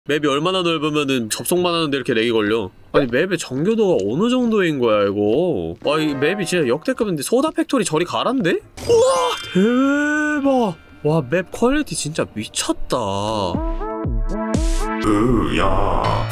맵이 얼마나 넓으면은 접속만 하는데 이렇게 렉이 걸려. 아니 맵의 정교도가 어느 정도인 거야 이거. 와 이 맵이 진짜 역대급인데. 소다 팩토리 저리 가란데? 우와 대박. 와 맵 퀄리티 진짜 미쳤다. 으야.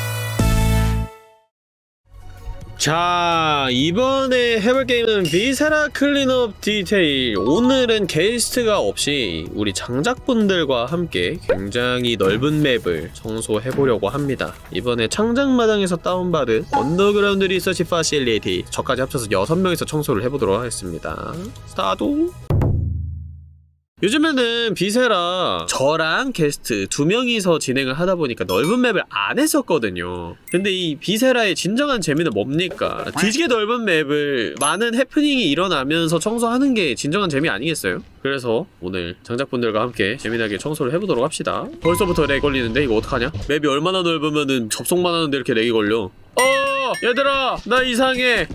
자, 이번에 해볼 게임은 비세라 클린업 디테일. 오늘은 게스트가 없이 우리 장작분들과 함께 굉장히 넓은 맵을 청소해보려고 합니다. 이번에 창작마당에서 다운받은 언더그라운드 리서치 파실리티, 저까지 합쳐서 6명이서 청소를 해보도록 하겠습니다. 스타트! 요즘에는 비세라 저랑 게스트 2명이서 진행을 하다보니까 넓은 맵을 안 했었거든요. 근데 이 비세라의 진정한 재미는 뭡니까? 뒤지게 넓은 맵을 많은 해프닝이 일어나면서 청소하는 게 진정한 재미 아니겠어요? 그래서 오늘 장작분들과 함께 재미나게 청소를 해보도록 합시다. 벌써부터 렉 걸리는데 이거 어떡하냐? 맵이 얼마나 넓으면은 접속만 하는데 이렇게 렉이 걸려. 얘들아 나 이상해.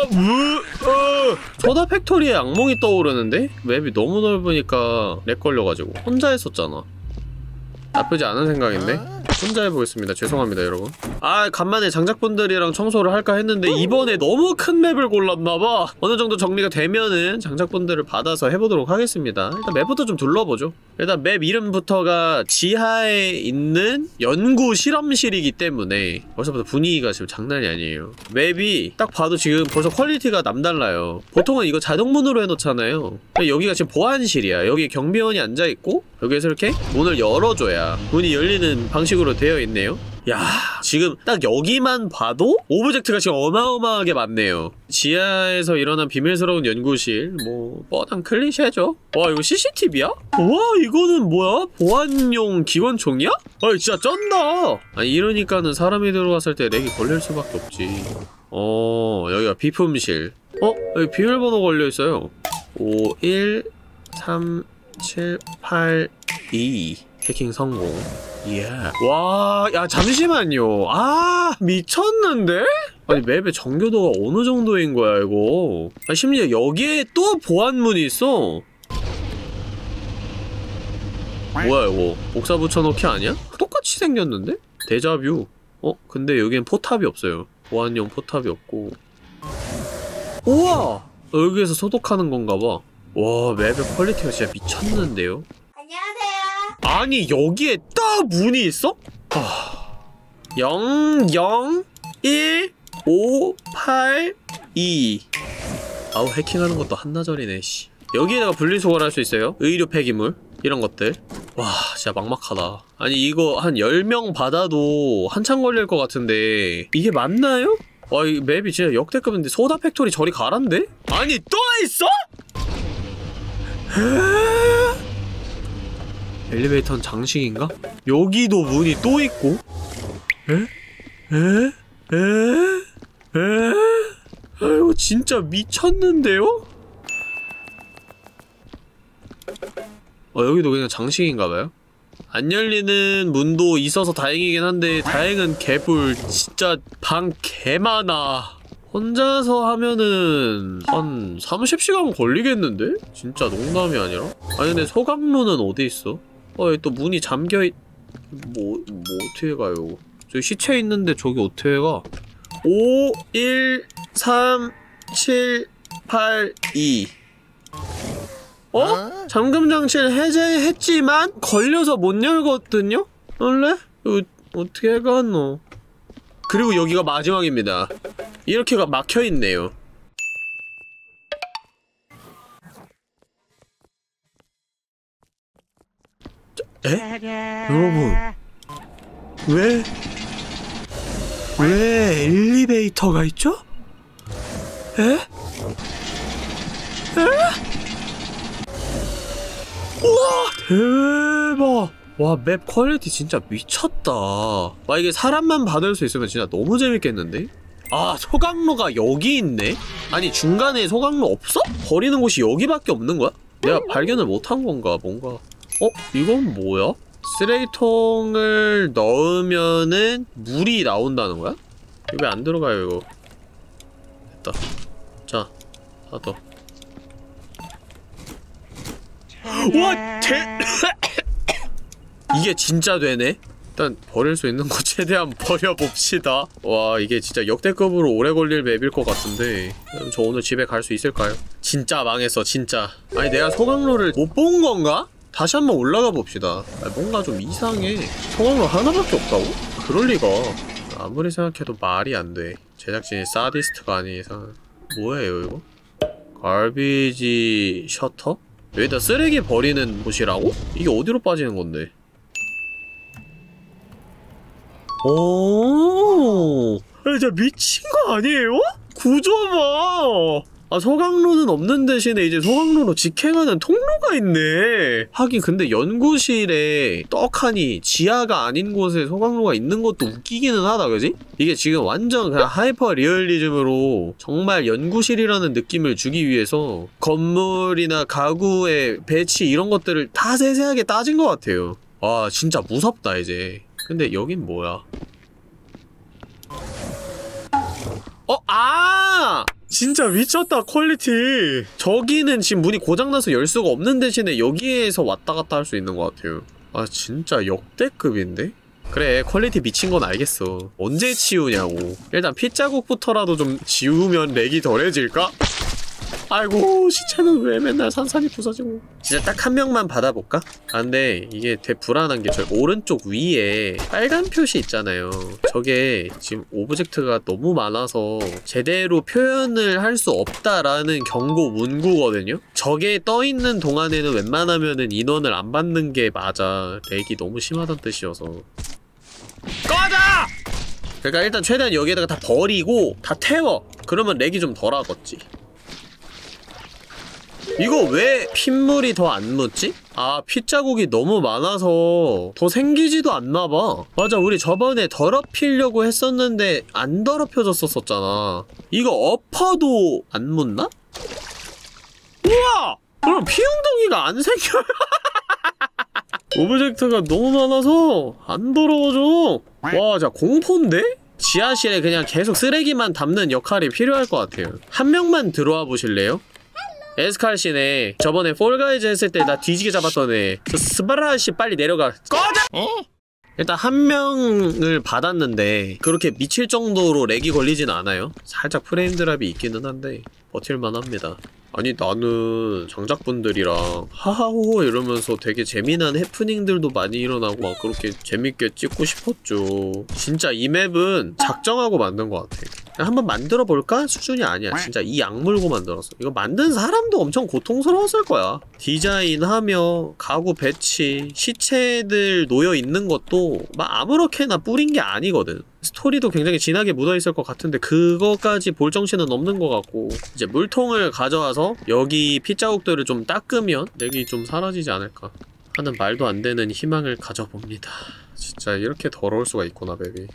소다 팩토리에 악몽이 떠오르는데? 맵이 너무 넓으니까 렉 걸려가지고 혼자 했었잖아. 나쁘지 않은 생각인데? 혼자 해보겠습니다. 죄송합니다 여러분. 아 간만에 장작분들이랑 청소를 할까 했는데 이번에 너무 큰 맵을 골랐나봐. 어느정도 정리가 되면은 장작분들을 받아서 해보도록 하겠습니다. 일단 맵부터 좀 둘러보죠. 일단 맵 이름부터가 지하에 있는 연구 실험실이기 때문에 벌써부터 분위기가 지금 장난이 아니에요. 맵이 딱 봐도 지금 벌써 퀄리티가 남달라요. 보통은 이거 자동문으로 해놓잖아요. 여기가 지금 보안실이야. 여기 경비원이 앉아있고 여기에서 이렇게 문을 열어줘야 문이 열리는 방식으로 되어 있네요. 야, 지금 딱 여기만 봐도 오브젝트가 지금 어마어마하게 많네요. 지하에서 일어난 비밀스러운 연구실, 뭐 뻔한 클리셰죠. 와 이거 CCTV야? 와 이거는 뭐야? 보안용 기관총이야? 아이 진짜 쩐다. 아니 이러니까는 사람이 들어왔을 때 렉이 걸릴 수밖에 없지. 여기가 비품실. 여기 비밀번호 걸려있어요. 51378 해킹 성공. 예. 와, 야 잠시만요. 아 미쳤는데? 아니 맵의 정교도가 어느 정도인 거야 이거. 아니, 심지어 여기에 또 보안문이 있어. 뭐야 이거? 복사 붙여넣기 아니야? 똑같이 생겼는데? 데자뷰. 근데 여기엔 포탑이 없어요. 보안용 포탑이 없고. 우와! 여기에서 소독하는 건가봐. 와 맵의 퀄리티가 진짜 미쳤는데요? 아니 여기에 딱 문이 있어? 001582. 아우 해킹하는 것도 한나절이네 씨. 여기에다가 분리수거를 할 수 있어요. 의료 폐기물 이런 것들. 와 진짜 막막하다. 아니 이거 한 10명 받아도 한참 걸릴 것 같은데 이게 맞나요? 와 이 맵이 진짜 역대급인데. 소다 팩토리 저리 가란데? 아니 또 있어? 엘리베이터는 장식인가? 여기도 문이 또 있고? 아이고 진짜 미쳤는데요? 여기도 그냥 장식인가봐요? 안 열리는 문도 있어서 다행이긴 한데 다행은 개뿔. 진짜 방 개많아. 혼자서 하면은 한 30시간 걸리겠는데? 진짜 농담이 아니라? 아니 근데 소각문은 어디 있어? 여기 또 문이 잠겨있... 뭐 어떻게 가요? 저기 시체 있는데 저기 어떻게 가? 5, 1, 3, 7, 8, 2 잠금장치를 해제했지만 걸려서 못 열거든요? 원래? 이거 어떻게 가노? 그리고 여기가 마지막입니다. 이렇게가 막혀있네요. 여러분 왜 엘리베이터가 있죠? 우와 대박. 와 맵 퀄리티 진짜 미쳤다. 와 이게 사람만 받을 수 있으면 진짜 너무 재밌겠는데? 아 소각로가 여기 있네? 아니 중간에 소각로 없어? 버리는 곳이 여기밖에 없는 거야? 내가 발견을 못한 건가 뭔가. 이건 뭐야? 쓰레기통을 넣으면은 물이 나온다는 거야? 이거 왜 안 들어가요 이거. 됐다. 자 하나 더. 와 이게 진짜 되네? 일단 버릴 수 있는 거 최대한 버려봅시다. 와 이게 진짜 역대급으로 오래 걸릴 맵일 것 같은데 저 오늘 집에 갈 수 있을까요? 진짜 망했어 진짜. 아니 내가 소강로를 못 본 건가? 다시 한번 올라가 봅시다. 뭔가 좀 이상해. 소강로 하나밖에 없다고? 그럴 리가. 아무리 생각해도 말이 안 돼. 제작진이 사디스트가 아닌 이상. 뭐예요 이거? 갈비지 셔터? 여기다 쓰레기 버리는 곳이라고? 이게 어디로 빠지는 건데? 오, 진짜 미친 거 아니에요? 구조 봐. 아 소강로는 없는 대신에 이제 소강로로 직행하는 통로가 있네. 하긴 근데 연구실에 떡하니 지하가 아닌 곳에 소강로가 있는 것도 웃기기는 하다 그지? 이게 지금 완전 그냥 하이퍼 리얼리즘으로 정말 연구실이라는 느낌을 주기 위해서 건물이나 가구의 배치 이런 것들을 다 세세하게 따진 것 같아요. 와 진짜 무섭다 이제. 근데 여긴 뭐야? 아! 진짜 미쳤다 퀄리티. 저기는 지금 문이 고장나서 열 수가 없는 대신에 여기에서 왔다 갔다 할 수 있는 것 같아요. 아 진짜 역대급인데? 그래 퀄리티 미친 건 알겠어. 언제 치우냐고. 일단 핏자국부터라도 좀 지우면 렉이 덜해질까? 아이고 시체는 왜 맨날 산산이 부서지고. 진짜 딱 한 명만 받아볼까? 아 근데 이게 되게 불안한 게 저 오른쪽 위에 빨간 표시 있잖아요. 저게 지금 오브젝트가 너무 많아서 제대로 표현을 할 수 없다라는 경고 문구거든요? 저게 떠있는 동안에는 웬만하면은 인원을 안 받는 게 맞아. 렉이 너무 심하다는 뜻이어서. 꺼져! 그러니까 일단 최대한 여기에다가 다 버리고 다 태워! 그러면 렉이 좀 덜하겠지. 이거 왜 핏물이 더 안 묻지? 아 핏자국이 너무 많아서 더 생기지도 않나봐. 맞아 우리 저번에 더럽히려고 했었는데 안 더럽혀졌었잖아. 이거 엎어도 안 묻나? 우와! 그럼 피웅덩이가 안 생겨요. 오브젝트가 너무 많아서 안 더러워져. 와 진짜 공포인데? 지하실에 그냥 계속 쓰레기만 담는 역할이 필요할 것 같아요. 한 명만 들어와 보실래요? 에스칼씨네. 저번에 폴가이즈 했을 때 나 뒤지게 잡았던 애. 저 스바라씨 빨리 내려가. 꺼져! 일단 한 명을 받았는데 그렇게 미칠 정도로 렉이 걸리진 않아요. 살짝 프레임 드랍이 있기는 한데 버틸만 합니다. 아니 나는 장작분들이랑 하하호호 이러면서 되게 재미난 해프닝들도 많이 일어나고 막 그렇게 재밌게 찍고 싶었죠. 진짜 이 맵은 작정하고 만든 것 같아. 그냥 한번 만들어볼까? 수준이 아니야. 진짜 이 악물고 만들었어. 이거 만든 사람도 엄청 고통스러웠을 거야. 디자인하며 가구 배치, 시체들 놓여있는 것도 막 아무렇게나 뿌린 게 아니거든. 스토리도 굉장히 진하게 묻어있을 것 같은데 그거까지 볼 정신은 없는 것 같고 이제 물통을 가져와서 여기 핏자국들을 좀 닦으면 렉이 좀 사라지지 않을까 하는 말도 안 되는 희망을 가져봅니다. 진짜 이렇게 더러울 수가 있구나 맵이.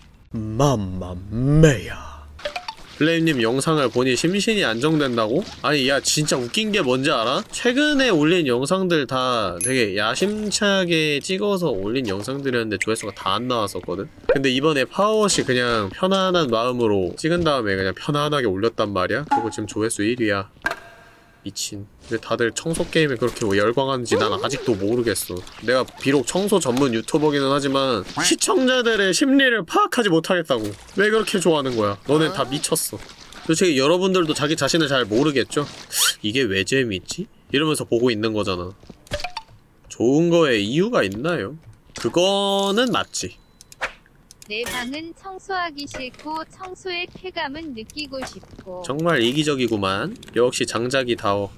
맘마메야. 플레임님 영상을 보니 심신이 안정된다고? 아니 야 진짜 웃긴 게 뭔지 알아? 최근에 올린 영상들 다 되게 야심차게 찍어서 올린 영상들이었는데 조회수가 다 안 나왔었거든? 근데 이번에 파워워시 그냥 편안한 마음으로 찍은 다음에 그냥 편안하게 올렸단 말이야? 그리고 지금 조회수 1위야. 미친. 왜 다들 청소 게임에 그렇게 열광하는지 난 아직도 모르겠어. 내가 비록 청소 전문 유튜버기는 하지만 시청자들의 심리를 파악하지 못하겠다고. 왜 그렇게 좋아하는 거야? 너넨 다 미쳤어. 솔직히 여러분들도 자기 자신을 잘 모르겠죠? 이게 왜 재밌지? 이러면서 보고 있는 거잖아. 좋은 거에 이유가 있나요? 그거는 맞지. 내 방은 청소하기 싫고 청소의 쾌감은 느끼고 싶고. 정말 이기적이구만. 역시 장작이다워.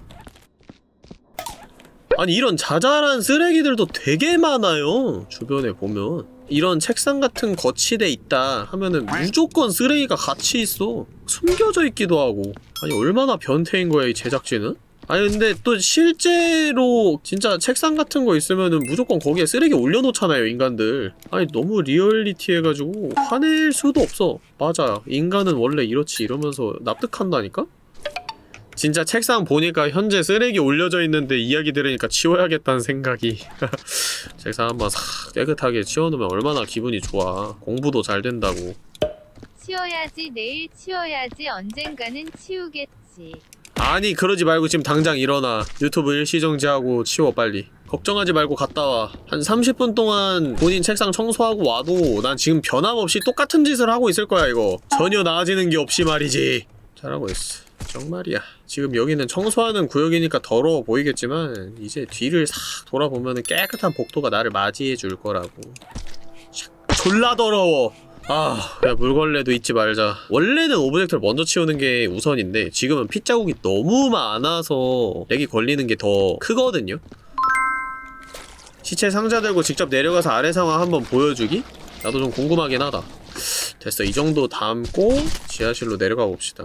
아니 이런 자잘한 쓰레기들도 되게 많아요. 주변에 보면 이런 책상 같은 거치대 있다 하면은 무조건 쓰레기가 같이 있어. 숨겨져 있기도 하고. 아니 얼마나 변태인 거야 이 제작진은? 아니 근데 또 실제로 진짜 책상 같은 거 있으면은 무조건 거기에 쓰레기 올려놓잖아요 인간들. 아니 너무 리얼리티해가지고 화낼 수도 없어. 맞아 인간은 원래 이렇지 이러면서 납득한다니까? 진짜 책상 보니까 현재 쓰레기 올려져 있는데 이야기 들으니까 치워야겠다는 생각이. 책상 한번 싹 깨끗하게 치워놓으면 얼마나 기분이 좋아. 공부도 잘 된다고. 치워야지 내일 치워야지 언젠가는 치우겠지. 아니 그러지 말고 지금 당장 일어나. 유튜브 일시정지하고 치워 빨리. 걱정하지 말고 갔다 와. 한 30분 동안 본인 책상 청소하고 와도 난 지금 변함없이 똑같은 짓을 하고 있을 거야 이거. 전혀 나아지는 게 없이 말이지. 잘하고 있어. 정말이야. 지금 여기는 청소하는 구역이니까 더러워 보이겠지만 이제 뒤를 싹 돌아보면 깨끗한 복도가 나를 맞이해 줄 거라고. 졸라 더러워. 아, 야 물걸레도 잊지 말자. 원래는 오브젝트를 먼저 치우는 게 우선인데 지금은 핏자국이 너무 많아서 렉이 걸리는 게 더 크거든요? 시체 상자 들고 직접 내려가서 아래 상황 한번 보여주기? 나도 좀 궁금하긴 하다. 됐어, 이 정도 담고 지하실로 내려가 봅시다.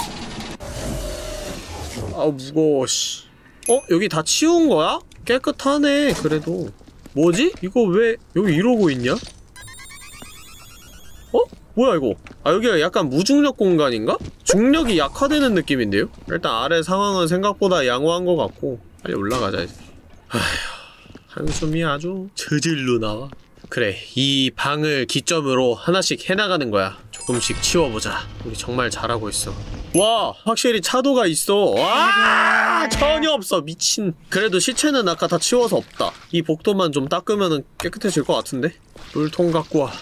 아우 무거워 씨. 여기 다 치운 거야? 깨끗하네 그래도. 뭐지? 이거 왜 여기 이러고 있냐? 뭐야 이거? 아 여기가 약간 무중력 공간인가? 중력이 약화되는 느낌인데요? 일단 아래 상황은 생각보다 양호한 것 같고 빨리 올라가자 이제. 아휴, 한숨이 아주 저질로 나와. 그래, 이 방을 기점으로 하나씩 해나가는 거야. 조금씩 치워보자. 우리 정말 잘하고 있어. 와, 확실히 차도가 있어. 와, 전혀 없어. 미친. 그래도 시체는 아까 다 치워서 없다. 이 복도만 좀 닦으면 깨끗해질 것 같은데? 물통 갖고 와.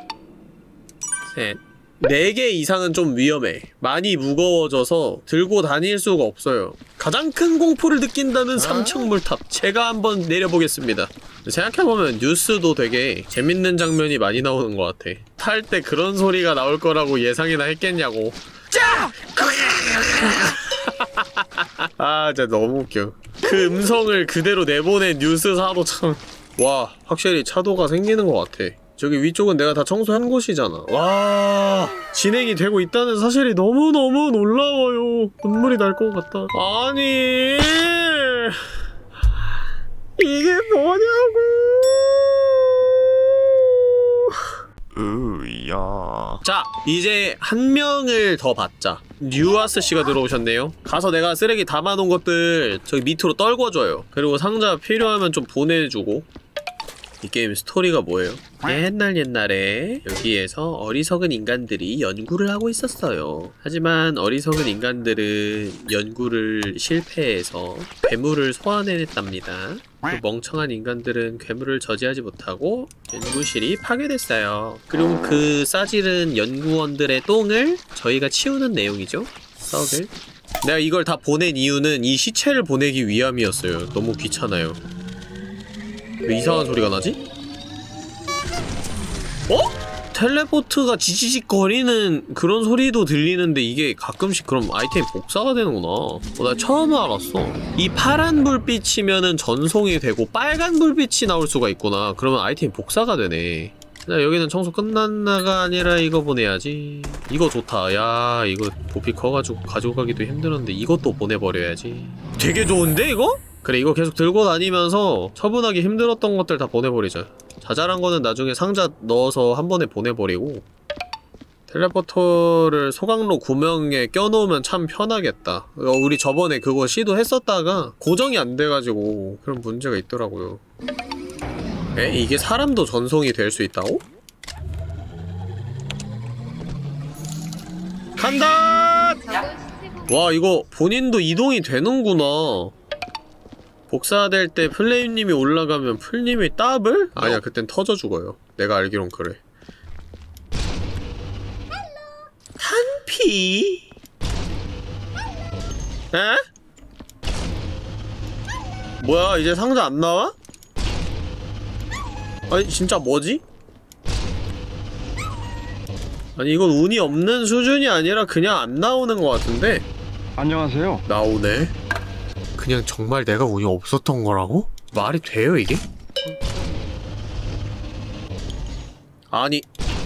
셋. 4개 이상은 좀 위험해. 많이 무거워져서 들고 다닐 수가 없어요. 가장 큰 공포를 느낀다는 3층 물탑. 제가 한번 내려보겠습니다. 생각해보면 뉴스도 되게 재밌는 장면이 많이 나오는 것 같아. 탈 때 그런 소리가 나올 거라고 예상이나 했겠냐고. 짜! 아, 진짜 너무 웃겨. 그 음성을 그대로 내보낸 뉴스사도 참. 와, 확실히 차도가 생기는 것 같아. 저기 위쪽은 내가 다 청소한 곳이잖아. 와, 진행이 되고 있다는 사실이 너무너무 놀라워요. 눈물이 날 것 같다. 아니, 이게 뭐냐고. 으야. 자, 이제 한 명을 더 받자. 뉴아스 씨가 들어오셨네요. 가서 내가 쓰레기 담아놓은 것들 저기 밑으로 떨궈줘요. 그리고 상자 필요하면 좀 보내주고. 이 게임 스토리가 뭐예요? 옛날에 여기에서 어리석은 인간들이 연구를 하고 있었어요. 하지만 어리석은 인간들은 연구를 실패해서 괴물을 소환해냈답니다. 그 멍청한 인간들은 괴물을 저지하지 못하고 연구실이 파괴됐어요. 그리고 그 싸지른 연구원들의 똥을 저희가 치우는 내용이죠. 썩을. 내가 이걸 다 보낸 이유는 이 시체를 보내기 위함이었어요. 너무 귀찮아요. 왜 이상한 소리가 나지? 텔레포트가 지지직 거리는 그런 소리도 들리는데 이게 가끔씩 그럼 아이템 복사가 되는구나. 나 처음 알았어. 이 파란 불빛이면은 전송이 되고 빨간 불빛이 나올 수가 있구나. 그러면 아이템 복사가 되네. 자, 여기는 청소 끝났나가 아니라 이거 보내야지. 이거 좋다. 야, 이거 부피 커가지고 가지고 가기도 힘들었는데 이것도 보내버려야지. 되게 좋은데 이거? 그래, 이거 계속 들고 다니면서 처분하기 힘들었던 것들 다 보내버리자. 자잘한 거는 나중에 상자 넣어서 한 번에 보내버리고. 텔레포터를 소각로 구멍에 껴놓으면 참 편하겠다. 우리 저번에 그거 시도했었다가 고정이 안 돼가지고 그런 문제가 있더라고요. 이게 사람도 전송이 될 수 있다고? 간다! 와, 이거 본인도 이동이 되는구나. 복사될 때 플레임님이 올라가면 풀님이 더블? 아니야, 그땐 터져 죽어요. 내가 알기론 그래. 탄피? 에? 뭐야, 이제 상자 안 나와? 아니, 진짜 뭐지? 아니, 이건 운이 없는 수준이 아니라 그냥 안 나오는 것 같은데? 안녕하세요. 나오네. 그냥 정말 내가 운이 없었던 거라고? 말이 돼요, 이게? 아니.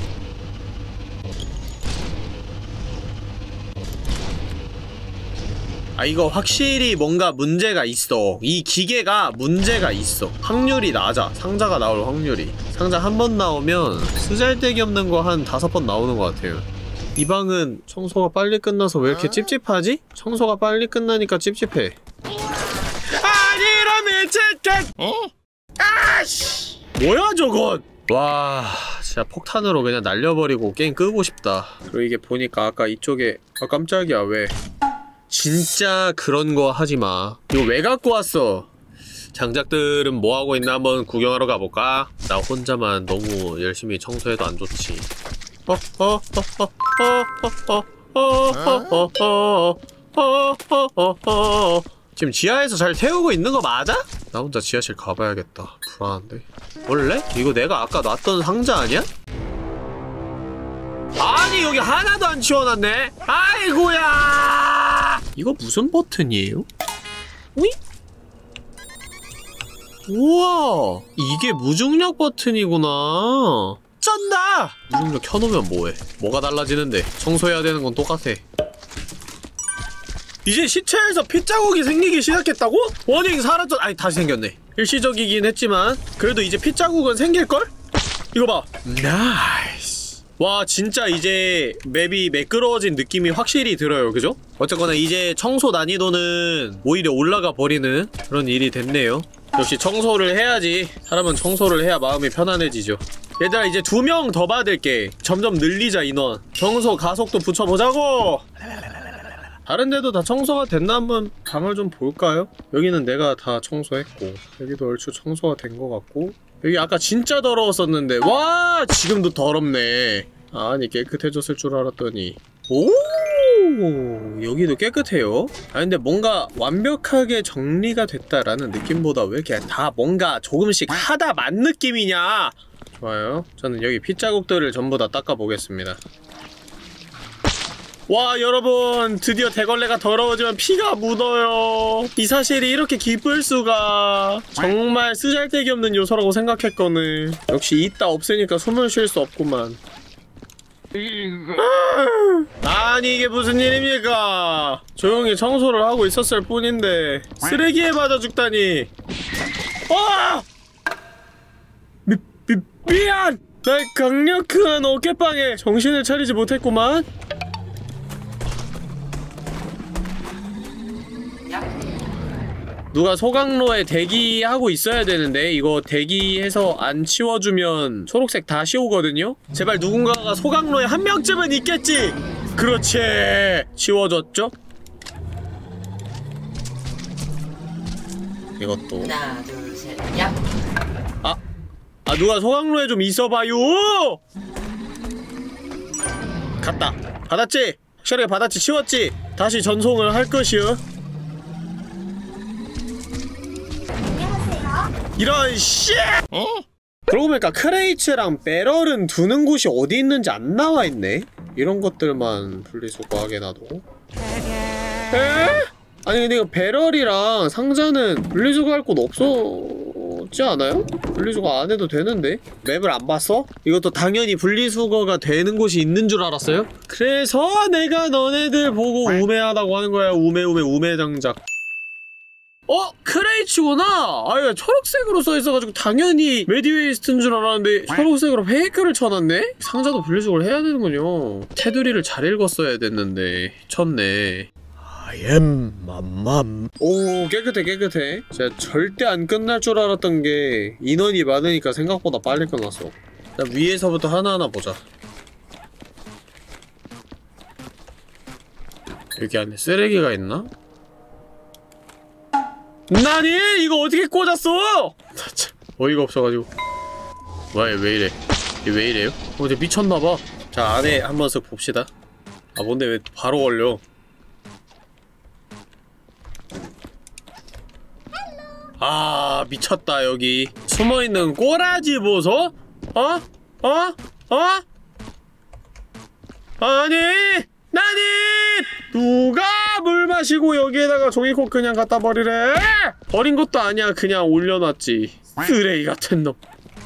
아, 이거 확실히 뭔가 문제가 있어. 이 기계가 문제가 있어. 확률이 낮아. 상자가 나올 확률이. 상자 한 번 나오면 쓰잘데기 없는 거 한 5번 나오는 것 같아요. 이 방은 청소가 빨리 끝나서 왜 이렇게 찝찝하지? 청소가 빨리 끝나니까 찝찝해. 아니라면 치킨! 아씨! 뭐야 저건! 와, 진짜 폭탄으로 그냥 날려버리고 게임 끄고 싶다. 그리고 이게 보니까 아까 이쪽에 깜짝이야. 왜 진짜 그런 거 하지마. 이거 왜 갖고 왔어? 장작들은 뭐하고 있나 한번 구경하러 가볼까? 나 혼자만 너무 열심히 청소해도 안 좋지. 지금 지하에서 잘 태우고 있는 거 맞아? 나 혼자 지하실 가봐야겠다. 불안한데? 원래? 이거 내가 아까 놨던 상자 아니야? 아니 여기 하나도 안 치워놨네? 아이고야! 이거 무슨 버튼이에요? 오이? 우와! 이게 무중력 버튼이구나. 쩐다! 무중력 켜놓으면 뭐해? 뭐가 달라지는데? 청소해야 되는 건 똑같아. 이제 시체에서 핏자국이 생기기 시작했다고? 워닝 사라졌... 아니 다시 생겼네. 일시적이긴 했지만 그래도 이제 핏자국은 생길걸? 이거 봐. 나이스. 와 진짜 이제 맵이 매끄러워진 느낌이 확실히 들어요. 그죠? 어쨌거나 이제 청소 난이도는 오히려 올라가 버리는 그런 일이 됐네요. 역시 청소를 해야지. 사람은 청소를 해야 마음이 편안해지죠. 얘들아 이제 2명 더 받을게. 점점 늘리자 인원. 청소 가속도 붙여보자고! 다른 데도 다 청소가 됐나 한번 방을 좀 볼까요? 여기는 내가 다 청소했고 여기도 얼추 청소가 된 것 같고 여기 아까 진짜 더러웠었는데 와 지금도 더럽네. 아니 깨끗해졌을 줄 알았더니 오 여기도 깨끗해요. 아 근데 뭔가 완벽하게 정리가 됐다라는 느낌보다 왜 이렇게 다 뭔가 조금씩 하다 만 느낌이냐. 좋아요. 저는 여기 핏자국들을 전부 다 닦아보겠습니다. 와 여러분 드디어 대걸레가 더러워지면 피가 묻어요. 이 사실이 이렇게 기쁠 수가. 정말 쓰잘데기 없는 요소라고 생각했거늘. 역시 있다 없으니까 숨을 쉴 수 없구만. 아니 이게 무슨 일입니까? 조용히 청소를 하고 있었을 뿐인데 쓰레기에 맞아 죽다니. 와! 미안! 나의 강력한 어깨빵에 정신을 차리지 못했구만. 누가 소각로에 대기하고 있어야 되는데 이거 대기해서 안 치워주면 초록색 다시 오거든요? 제발 누군가가 소각로에 한 명쯤은 있겠지! 그렇지! 치워줬죠? 이것도 하나 둘셋 야! 아 누가 소각로에 좀 있어봐요! 갔다. 받았지? 확실하게 받았지? 치웠지? 다시 전송을 할 것이요. 이런 씨! 그러고 보니까 크레이츠랑 배럴은 두는 곳이 어디 있는지 안 나와있네? 이런 것들만 분리수거하게 놔두고. 에? 아니 근데 이거 배럴이랑 상자는 분리수거할 곳 없었지 않아요? 분리수거 안 해도 되는데? 맵을 안 봤어? 이것도 당연히 분리수거가 되는 곳이 있는 줄 알았어요? 그래서 내가 너네들 보고 우매하다고 하는 거야. 우매장작. 크레이츠구나! 아유, 초록색으로 써있어가지고 당연히 메디웨이스트인 줄 알았는데 초록색으로 페이크를 쳐놨네? 상자도 분리수거를 해야 되는군요. 테두리를 잘 읽었어야 됐는데 쳤네. I am 맘맘. 오, 깨끗해. 제가 절대 안 끝날 줄 알았던 게 인원이 많으니까 생각보다 빨리 끝났어. 자, 위에서부터 하나하나 보자. 여기 안에 쓰레기가 있나? 나니? 이거 어떻게 꽂았어? 참 어이가 없어가지고. 왜 이래? 이게 왜 이래요? 이제 미쳤나봐. 자 안에 한번 쓱 봅시다. 아 뭔데 왜 바로 걸려? 아 미쳤다. 여기 숨어있는 꼬라지 보소? 아니! 나니! 누가 물 마시고 여기에다가 종이컵 그냥 갖다 버리래? 버린 것도 아니야. 그냥 올려놨지. 쓰레기 같은 놈.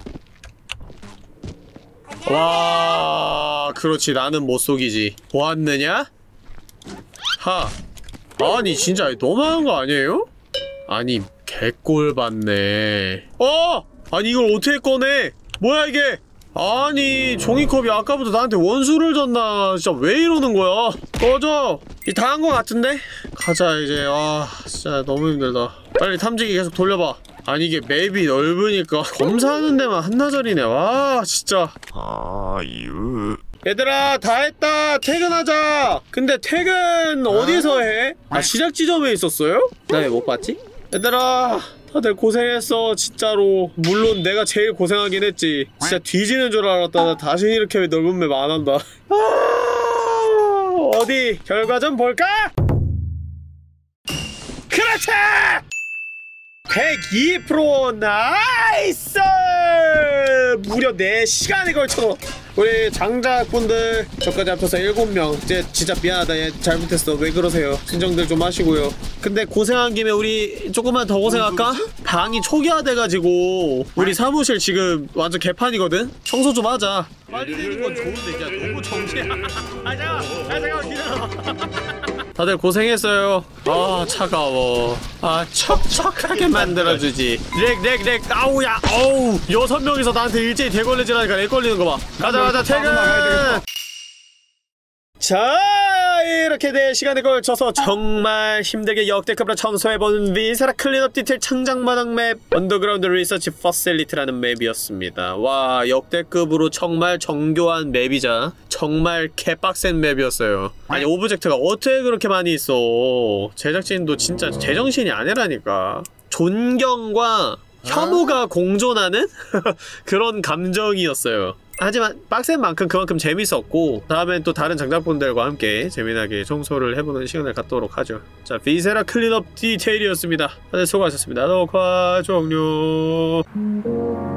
와, 그렇지. 나는 못 속이지. 보았느냐? 하. 아니 진짜 너무한 거 아니에요? 아니 개꼴 받네. 아니 이걸 어떻게 꺼내? 뭐야 이게? 아니 종이컵이 아까부터 나한테 원수를 졌나. 진짜 왜 이러는 거야? 꺼져. 이 다 한 거 같은데? 가자 이제. 아 진짜 너무 힘들다. 빨리 탐지기 계속 돌려봐. 아니 이게 맵이 넓으니까 검사하는 데만 한나절이네. 와 진짜. 아유 얘들아 다 했다. 퇴근하자. 근데 퇴근 어디서 해? 아 시작 지점에 있었어요? 나 왜 못 봤지? 얘들아 다들 고생했어 진짜로. 물론 내가 제일 고생하긴 했지. 진짜 뒤지는 줄 알았다. 나 다시 이렇게 넓은 맵 안 한다. 어디 결과 좀 볼까? 그렇지! 102% 나이스! 무려 4시간에 걸쳐 우리 장작분들 저까지 합쳐서 7명. 이제 진짜 미안하다. 얘 잘못했어. 왜 그러세요? 진정들 좀 하시고요. 근데 고생한 김에 우리 조금만 더 고생할까? 방이 초기화돼가지고 우리 사무실 지금 완전 개판이거든? 청소 좀 하자. 빨리 되는 건 좋은데 야 너무 정신이야. 잠깐만 기다려. 다들 고생했어요. 아 차가워. 아 척척하게 만들어주지. 렉 아우야 어우 6명이서 나한테 일제히 대걸레질하니까 렉 걸리는 거 봐. 가자 퇴근. 자 이렇게 4시간에 걸쳐서 정말 힘들게 역대급으로 청소해본 비세라 클린업 디테일 창작마당 맵 언더그라운드 리서치 퍼실리티라는 맵이었습니다. 와 역대급으로 정말 정교한 맵이자 정말 개빡센 맵이었어요. 아니 오브젝트가 어떻게 그렇게 많이 있어. 제작진도 진짜 제정신이 아니라니까. 존경과 혐오가 공존하는 그런 감정이었어요. 하지만 빡센 만큼 그만큼 재밌었고 다음엔 또 다른 장작분들과 함께 재미나게 청소를 해보는 시간을 갖도록 하죠. 자 비세라 클린업 디테일이었습니다. 다들 수고하셨습니다. 녹화 종료.